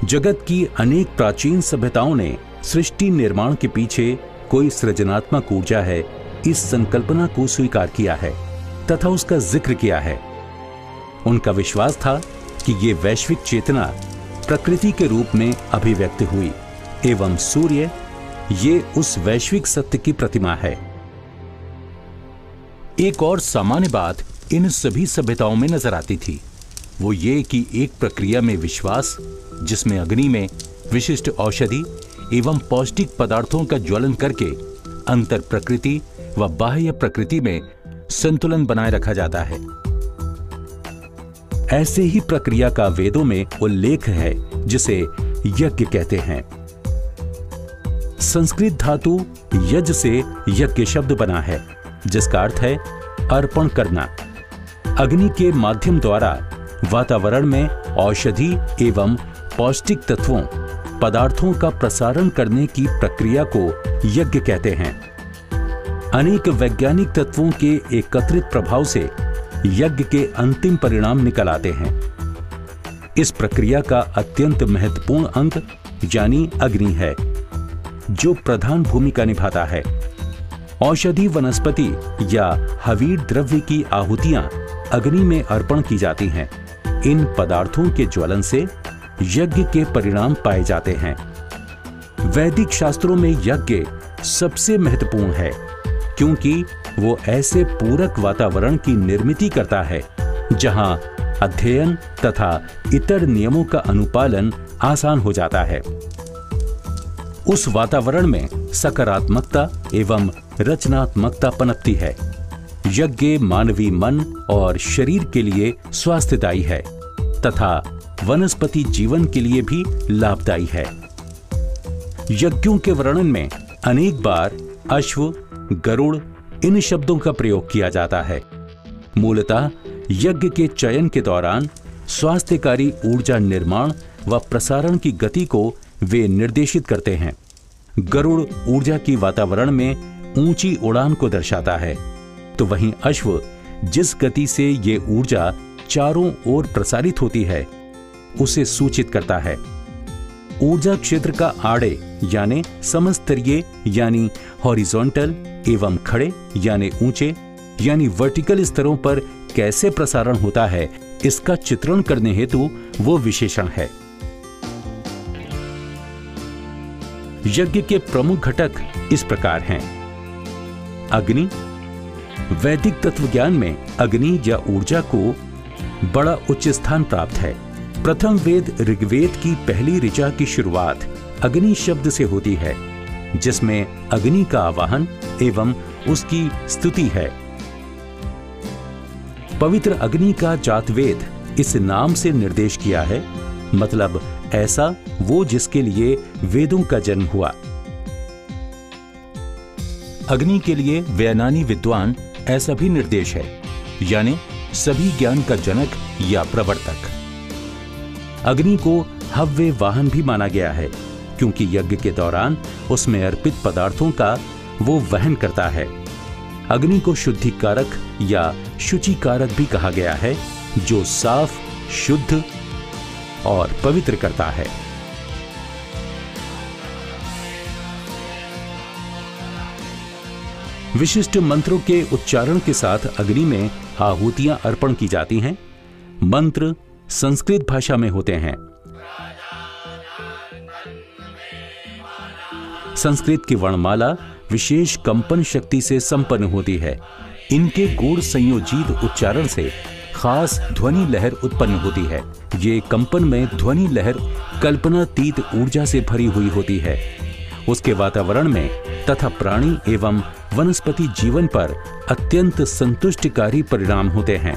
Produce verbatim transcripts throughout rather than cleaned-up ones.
जगत की अनेक प्राचीन सभ्यताओं ने सृष्टि निर्माण के पीछे कोई सृजनात्मक ऊर्जा है, इस संकल्पना को स्वीकार किया है तथा उसका जिक्र किया है। उनका विश्वास था कि ये वैश्विक चेतना प्रकृति के रूप में अभिव्यक्त हुई एवं सूर्य ये उस वैश्विक सत्य की प्रतिमा है। एक और सामान्य बात इन सभी सभ्यताओं में नजर आती थी, वो ये कि एक प्रक्रिया में विश्वास जिसमें अग्नि में विशिष्ट औषधि एवं पौष्टिक पदार्थों का ज्वलन करके अंतर प्रकृति व बाह्य प्रकृति में संतुलन बनाए रखा जाता है। ऐसे ही प्रक्रिया का वेदों में उल्लेख है जिसे यज्ञ कहते हैं। संस्कृत धातु यज्ञ से यज्ञ शब्द बना है जिसका अर्थ है अर्पण करना। अग्नि के माध्यम द्वारा वातावरण में औषधि एवं पौष्टिक तत्वों पदार्थों का प्रसारण करने की प्रक्रिया को यज्ञ कहते हैं। अनेक वैज्ञानिक तत्वों के एकत्रित प्रभाव से यज्ञ के अंतिम परिणाम निकल आते हैं। इस प्रक्रिया का अत्यंत महत्वपूर्ण अंग यानी अग्नि है जो प्रधान भूमिका निभाता है। औषधि वनस्पति या हवीर द्रव्य की आहुतियां अग्नि में अर्पण की जाती हैं। इन पदार्थों के ज्वलन से यज्ञ के परिणाम पाए जाते हैं। वैदिक शास्त्रों में यज्ञ सबसे महत्वपूर्ण है क्योंकि वो ऐसे पूरक वातावरण की निर्मिति करता है जहां अध्ययन तथा इतर नियमों का अनुपालन आसान हो जाता है। उस वातावरण में सकारात्मकता एवं रचनात्मकता पनपती है। यज्ञ मानवीय मन और शरीर के लिए स्वास्थ्यदायी है तथा वनस्पति जीवन के लिए भी लाभदायी है। यज्ञों के वर्णन में अनेक बार अश्व, गरुड़ इन शब्दों का प्रयोग किया जाता है। मूलतः यज्ञ के चयन के दौरान स्वास्थ्यकारी ऊर्जा निर्माण व प्रसारण की गति को वे निर्देशित करते हैं। गरुड़ ऊर्जा की वातावरण में ऊंची उड़ान को दर्शाता है, तो वहीं अश्व जिस गति से ये ऊर्जा चारों ओर प्रसारित होती है उसे सूचित करता है। ऊर्जा क्षेत्र का आड़े यानी समस्तरीय यानी हॉरिजॉन्टल एवं खड़े यानी ऊंचे यानी वर्टिकल स्तरों पर कैसे प्रसारण होता है इसका चित्रण करने हेतु वो विशेषण है। यज्ञ के प्रमुख घटक इस प्रकार हैं। अग्नि। वैदिक तत्वज्ञान में अग्नि या ऊर्जा को बड़ा उच्च स्थान प्राप्त है। प्रथम वेद ऋग्वेद की पहली ऋचा की शुरुआत अग्नि शब्द से होती है जिसमें अग्नि का आवाहन एवं उसकी स्तुति है। पवित्र अग्नि का जातवेद इस नाम से निर्देश किया है, मतलब ऐसा वो जिसके लिए वेदों का जन्म हुआ। अग्नि के लिए वैनानी विद्वान ऐसा भी निर्देश है, यानी सभी ज्ञान का जनक या प्रवर्तक। अग्नि को हव्य वाहन भी माना गया है क्योंकि यज्ञ के दौरान उसमें अर्पित पदार्थों का वो वहन करता है। अग्नि को शुद्धिकारक या शुचिकारक भी कहा गया है जो साफ, शुद्ध और पवित्र करता है। विशिष्ट मंत्रों के उच्चारण के साथ अग्नि में आहुतियां अर्पण की जाती हैं। मंत्र संस्कृत भाषा में होते हैं। संस्कृत की वर्णमाला विशेष कंपन शक्ति से संपन्न होती है। इनके गूढ़ संयोजित उच्चारण से खास ध्वनि लहर उत्पन्न होती है। ये कंपन में ध्वनि लहर कल्पनातीत ऊर्जा से भरी हुई होती है। उसके वातावरण में तथा प्राणी एवं वनस्पति जीवन पर अत्यंत संतुष्टिकारी परिणाम होते हैं।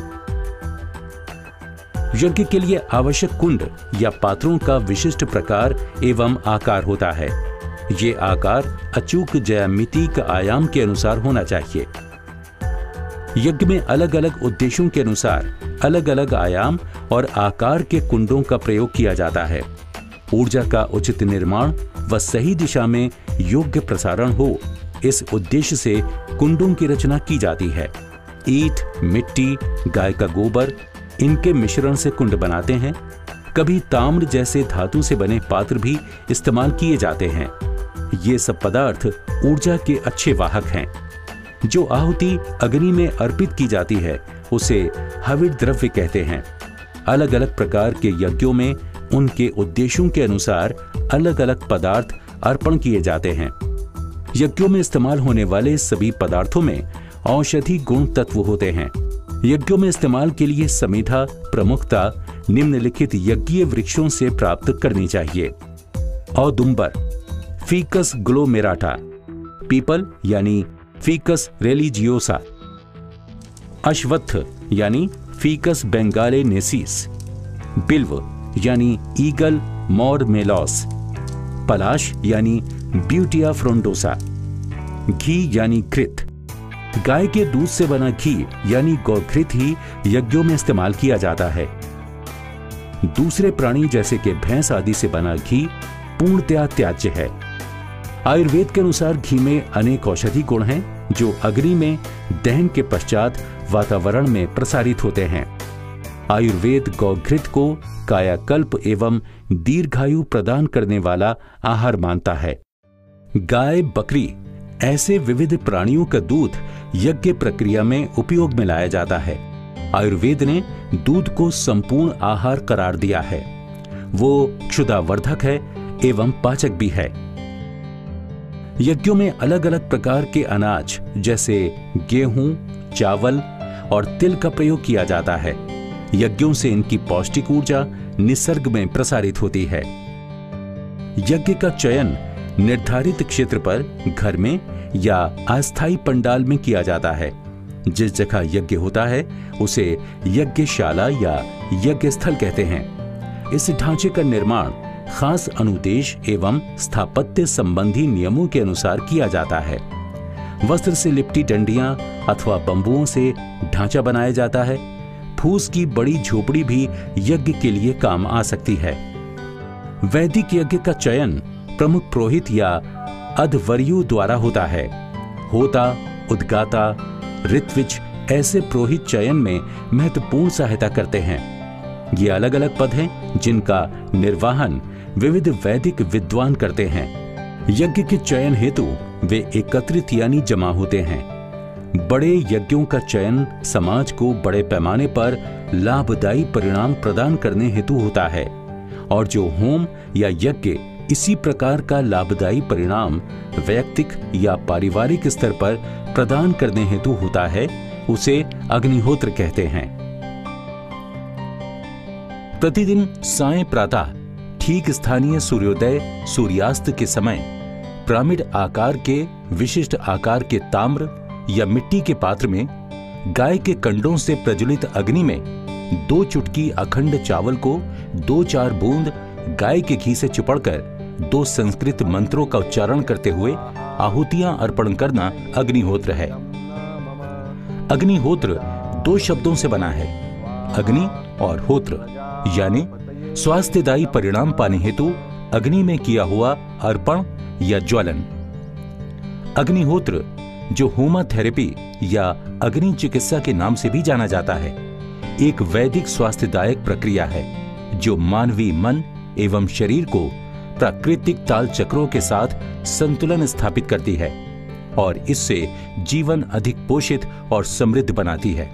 यज्ञ के लिए आवश्यक कुंड या पात्रों का विशिष्ट प्रकार एवं आकार होता है। ये आकार अचूक ज्यामितीय आयाम के अनुसार होना चाहिए। यज्ञ में अलग अलग उद्देश्यों के अनुसार अलग अलग आयाम और आकार के कुंडों का प्रयोग किया जाता है। ऊर्जा का उचित निर्माण व सही दिशा में योग्य प्रसारण हो, इस उद्देश्य से कुंडों की रचना की जाती है। ईंट, मिट्टी, गाय का गोबर इनके मिश्रण से कुंड बनाते हैं। कभी ताम्र जैसे धातु से बने पात्र भी इस्तेमाल किए जाते हैं। ये सब पदार्थ ऊर्जा के अच्छे वाहक हैं। जो आहुति अग्नि में अर्पित की जाती है उसे हविर द्रव्य कहते हैं। अलग अलग प्रकार के यज्ञों में उनके उद्देश्यों के अनुसार अलग अलग पदार्थ अर्पण किए जाते हैं। यज्ञों में इस्तेमाल होने वाले सभी पदार्थों में औषधि गुण तत्व होते हैं। यज्ञों में इस्तेमाल के लिए समिधा प्रमुखता निम्नलिखित यज्ञीय वृक्षों से प्राप्त करनी चाहिए। औदुंबर, फीकस ग्लोमेराटा, पीपल यानी फीकस रिलीजियोसा, अश्वत्थ यानी फीकस बेंगालेनेसिस, बिल्व यानी ईगल मोरमेलॉस, पलाश यानी ब्यूटिया फ्रोंडोसा, घी यानी घृत। गाय के दूध से बना घी यानी गौघृत ही यज्ञों में इस्तेमाल किया जाता है। दूसरे प्राणी जैसे कि भैंस आदि से बना घी पूर्णतया त्याज्य है। आयुर्वेद के अनुसार घी में अनेक औषधि गुण हैं जो अग्नि में दहन के पश्चात वातावरण में प्रसारित होते हैं। आयुर्वेद गौघृत को कायाकल्प एवं दीर्घायु प्रदान करने वाला आहार मानता है। गाय, बकरी ऐसे विविध प्राणियों का दूध यज्ञ प्रक्रिया में उपयोग में लाया जाता है। आयुर्वेद ने दूध को संपूर्ण आहार करार दिया है। वो क्षुधावर्धक है एवं पाचक भी है। यज्ञों में अलग अलग प्रकार के अनाज जैसे गेहूं, चावल और तिल का प्रयोग किया जाता है। यज्ञों से इनकी पौष्टिक ऊर्जा निसर्ग में प्रसारित होती है। यज्ञ का चयन निर्धारित क्षेत्र पर घर में या अस्थायी पंडाल में किया जाता है। जिस जगह यज्ञ होता है उसे यज्ञशाला या यज्ञ स्थल कहते हैं। इस ढांचे का निर्माण खास अनुदेश एवं स्थापत्य संबंधी नियमों के अनुसार किया जाता है। वस्त्र से लिपटी डंडियां अथवा बंबुओं से ढांचा बनाया जाता है। फूस की बड़ी झोपड़ी भी यज्ञ के लिए काम आ सकती है। वैदिक यज्ञ का चयन प्रमुख पुरोहित या अध्वर्यु द्वारा होता है। होता, उद्गाता, ऋत्विज ऐसे पुरोहित चयन में महत्वपूर्ण सहायता करते हैं। ये अलग अलग पद हैं जिनका निर्वहन विविध वैदिक विद्वान करते हैं। यज्ञ के चयन हेतु वे एकत्रित यानी जमा होते हैं। बड़े यज्ञों का चयन समाज को बड़े पैमाने पर लाभदायी परिणाम प्रदान करने हेतु होता है, और जो होम या यज्ञ इसी प्रकार का लाभदायी परिणाम वैयक्तिक या पारिवारिक स्तर पर प्रदान करने हेतु होता है उसे अग्निहोत्र कहते हैं। प्रतिदिन सायं प्रातः ठीक स्थानीय सूर्योदय सूर्यास्त के समय पिरामिड आकार के विशिष्ट आकार के ताम्र या मिट्टी के पात्र में गाय के कंडों से प्रज्वलित अग्नि में दो चुटकी अखंड चावल को दो चार बूंद गाय के घी से चिपड़कर दो संस्कृत मंत्रों का उच्चारण करते हुए आहुतियां अर्पण करना अग्निहोत्र है। अग्निहोत्र दो शब्दों से बना है, अग्नि और होत्र, यानी स्वास्थ्यदायी परिणाम पाने हेतु अग्नि में किया हुआ अर्पण या ज्वलन। अग्निहोत्र, जो होमा थेरेपी या अग्नि चिकित्सा के नाम से भी जाना जाता है, एक वैदिक स्वास्थ्यदायक प्रक्रिया है जो मानवीय मन एवं शरीर को प्राकृतिक ताल चक्रों के साथ संतुलन स्थापित करती है और इससे जीवन अधिक पोषित और समृद्ध बनाती है।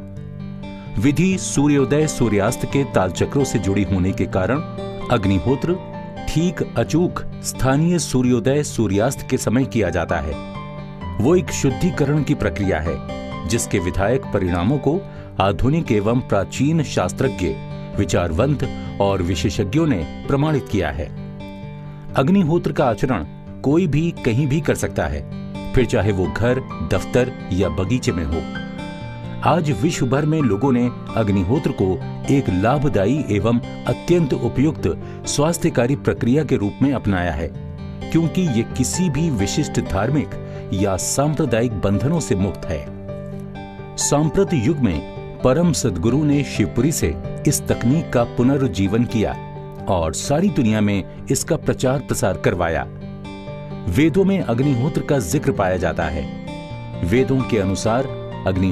विधि सूर्योदय सूर्यास्त के ताल चक्रों से जुड़ी होने के कारण अग्निहोत्र ठीक अचूक स्थानीय सूर्योदय सूर्यास्त के समय किया जाता है। वो एक शुद्धिकरण की प्रक्रिया है जिसके विधायक परिणामों को आधुनिक एवं प्राचीन शास्त्रज्ञ, विचारवंत और विशेषज्ञों ने प्रमाणित किया है। अग्निहोत्र का आचरण कोई भी कहीं भी कर सकता है, फिर चाहे वो घर, दफ्तर या बगीचे में हो। आज विश्व भर में लोगों ने अग्निहोत्र को एक लाभदायी एवं अत्यंत उपयुक्त स्वास्थ्यकारी प्रक्रिया के रूप में अपनाया है, क्योंकि ये किसी भी विशिष्ट धार्मिक या सांप्रदायिक बंधनों से मुक्त है। सांप्रत युग में परम सद्गुरु ने शिवपुरी से इस तकनीक का पुनरुज्जीवन किया और सारी दुनिया में इसका प्रचार प्रसार करवाया। वेदों में अग्निहोत्र का जिक्र पाया जाता है। वेदों के अनुसार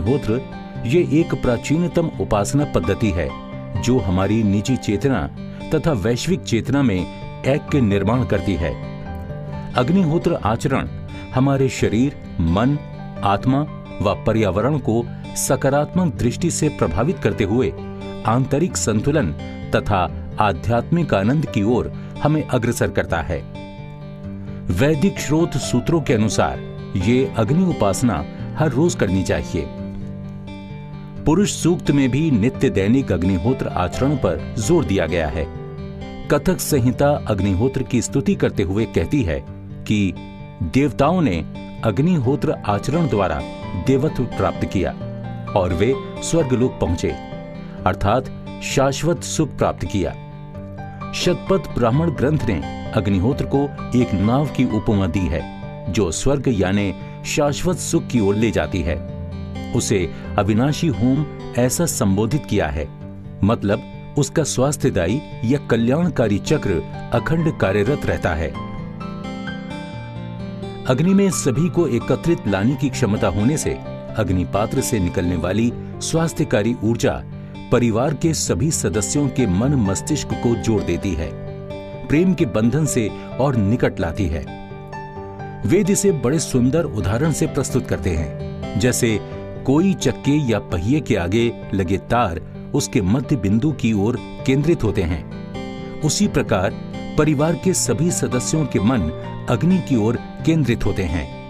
अग्निहोत्र ये एक प्राचीनतम उपासना पद्धति है जो हमारी निजी चेतना तथा वैश्विक चेतना में ऐक्य के निर्माण करती है। अग्निहोत्र आचरण हमारे शरीर, मन, आत्मा व पर्यावरण को सकारात्मक दृष्टि से प्रभावित करते हुए आंतरिक संतुलन तथा आध्यात्मिक आनंद की ओर हमें अग्रसर करता है। वैदिक स्रोत सूत्रों के अनुसार ये अग्नि उपासना हर रोज करनी चाहिए। पुरुष सूक्त में भी नित्य दैनिक अग्निहोत्र आचरण पर जोर दिया गया है। कथक संहिता अग्निहोत्र की स्तुति करते हुए कहती है कि देवताओं ने अग्निहोत्र आचरण द्वारा देवत्व प्राप्त किया और वे स्वर्गलोक पहुंचे, अर्थात शाश्वत सुख प्राप्त किया। शतपथ ब्राह्मण ग्रंथ ने अग्निहोत्र को एक नाव की उपमा दी है जो स्वर्ग यानी शाश्वत सुख की ओर ले जाती है। उसे अविनाशी होम ऐसा संबोधित किया है, मतलब उसका स्वास्थ्यदायी या कल्याणकारी चक्र अखंड कार्यरत रहता है। अग्नि में सभी को एकत्रित लाने की क्षमता होने से अग्निपात्र से निकलने वाली स्वास्थ्यकारी ऊर्जा परिवार के सभी सदस्यों के मन मस्तिष्क को जोड़ देती है, प्रेम के बंधन से और निकट लाती है। वेद इसे बड़े सुंदर उदाहरण से प्रस्तुत करते हैं, जैसे कोई चक्के या पहिए के आगे लगे तार उसके मध्य बिंदु की ओर केंद्रित होते हैं, उसी प्रकार परिवार के सभी सदस्यों के मन अग्नि की ओर केंद्रित होते हैं।